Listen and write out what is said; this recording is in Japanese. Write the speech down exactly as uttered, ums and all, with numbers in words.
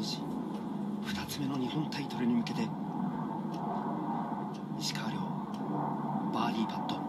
年ふたつめの日本タイトルに向けて石川遼バーディーパット。